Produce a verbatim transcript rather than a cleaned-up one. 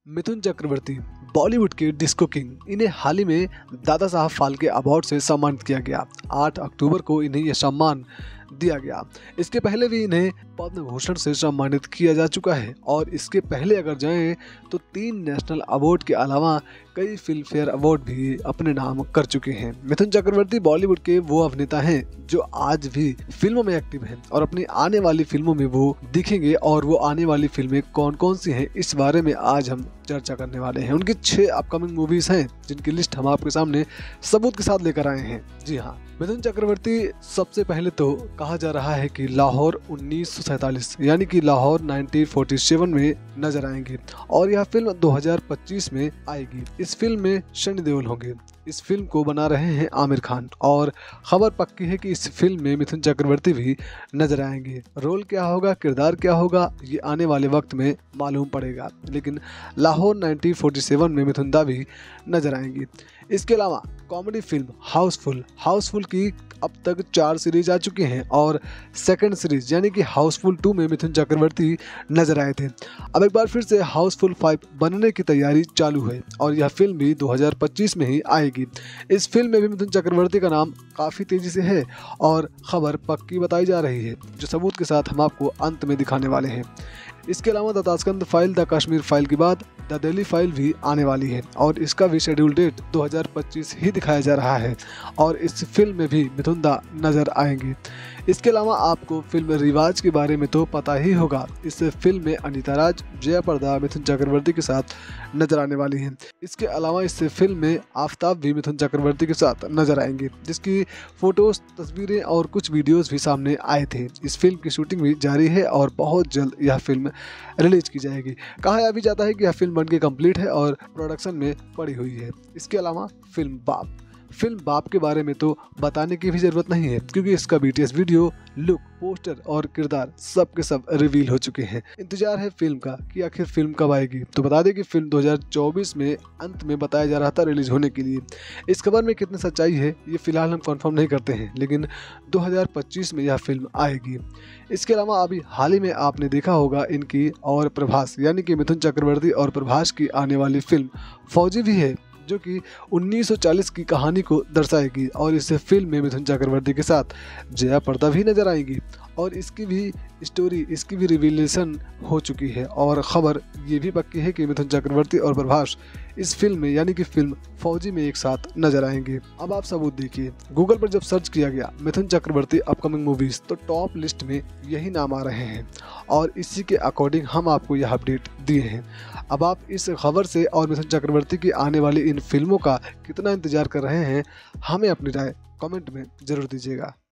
मिथुन चक्रवर्ती बॉलीवुड के disco king. इन्हें हाल ही में दादा साहब फाल्के अवार्ड से सम्मानित किया गया। आठ अक्टूबर को इन्हें यह सम्मान दिया गया। इसके पहले भी इन्हें पद्म भूषण से सम्मानित किया जा चुका है और इसके पहले अगर जाएं तो तीन नेशनल अवार्ड के अलावा कई फिल्म फेयर अवार्ड भी अपने नाम कर चुके हैं। मिथुन चक्रवर्ती बॉलीवुड के वो अभिनेता हैं जो आज भी फिल्मों में एक्टिव हैं और अपनी आने वाली फिल्मों में वो दिखेंगे और वो आने वाली फिल्में कौन कौन सी हैं इस बारे में आज हम चर्चा करने वाले हैं। उनकी छह अपकमिंग मूवीज हैं जिनकी लिस्ट हम आपके सामने सबूत के साथ लेकर आए हैं। जी हाँ, मिथुन चक्रवर्ती सबसे पहले तो कहा जा रहा है कि लाहौर उन्नीस सौ सैतालीस यानी कि लाहौर उन्नीस सौ सैंतालीस में नजर आएंगे और यह फिल्म दो हज़ार पच्चीस में आएगी। इस फिल्म में सनी देओल होंगे। इस फिल्म को बना रहे हैं आमिर खान और खबर पक्की है कि इस फिल्म में मिथुन चक्रवर्ती भी नजर आएंगे। रोल क्या होगा, किरदार क्या होगा, ये आने वाले वक्त में मालूम पड़ेगा, लेकिन लाहौर उन्नीस सौ सैंतालीस में मिथुन दा भी नजर आएंगी। इसके अलावा कॉमेडी फिल्म हाउसफुल हाउसफुल की अब तक चार सीरीज आ चुकी हैं और सेकंड सीरीज यानी कि हाउसफुल टू में मिथुन चक्रवर्ती नजर आए थे। अब एक बार फिर से हाउसफुल फाइव बनने की तैयारी चालू है और यह फिल्म भी दो हज़ार पच्चीस में ही आएगी। इस फिल्म में भी मिथुन चक्रवर्ती का नाम काफ़ी तेजी से है और खबर पक्की बताई जा रही है जो सबूत के साथ हम आपको अंत में दिखाने वाले हैं। इसके अलावा the Tashkent file, the Kashmir file के बाद द दिल्ली फाइल भी आने वाली है और इसका भी शेड्यूल डेट दो हज़ार पच्चीस ही दिखाया जा रहा है और इस फिल्म में भी मिथुन दा नजर आएंगे। इसके अलावा आपको फिल्म रिवाज के बारे में तो पता ही होगा। इस फिल्म में अनीता राज, जया प्रदा मिथुन चक्रवर्ती के साथ नजर आने वाली हैं। इसके अलावा इस फिल्म में आफ्ताब भी मिथुन चक्रवर्ती के साथ नजर आएंगे, जिसकी फोटोज, तस्वीरें और कुछ वीडियोस भी सामने आए थे। इस फिल्म की शूटिंग भी जारी है और बहुत जल्द यह फिल्म रिलीज की जाएगी। कहा भी जाता है कि यह फिल्म बनके कंप्लीट है और प्रोडक्शन में पड़ी हुई है। इसके अलावा फिल्म बाप फिल्म बाप के बारे में तो बताने की भी जरूरत नहीं है क्योंकि इसका बीटीएस वीडियो, लुक, पोस्टर और किरदार सब के सब रिवील हो चुके हैं। इंतजार है फिल्म का कि आखिर फिल्म कब आएगी। तो बता दें कि फिल्म दो हज़ार चौबीस में अंत में बताया जा रहा था रिलीज होने के लिए। इस खबर में कितनी सच्चाई है ये फिलहाल हम कंफर्म नहीं करते हैं, लेकिन दो हज़ार पच्चीस में यह फिल्म आएगी। इसके अलावा अभी हाल ही में आपने देखा होगा इनकी और प्रभास यानी कि मिथुन चक्रवर्ती और प्रभास की आने वाली फिल्म फौजी भी है जो कि उन्नीस सौ चालीस की कहानी को दर्शाएगी और इस फिल्म में मिथुन चक्रवर्ती के साथ जया प्रदा भी नजर आएंगी और इसकी भी स्टोरी, इसकी भी रिवीलेशन हो चुकी है और ख़बर ये भी पक्की है कि मिथुन चक्रवर्ती और प्रभास इस फिल्म में यानी कि फिल्म फौजी में एक साथ नजर आएंगे। अब आप सबूत देखिए, गूगल पर जब सर्च किया गया मिथुन चक्रवर्ती अपकमिंग मूवीज तो टॉप लिस्ट में यही नाम आ रहे हैं और इसी के अकॉर्डिंग हम आपको यह अपडेट दिए हैं। अब आप इस खबर से और मिथुन चक्रवर्ती की आने वाली इन फिल्मों का कितना इंतजार कर रहे हैं, हमें अपनी राय कमेंट में जरूर दीजिएगा।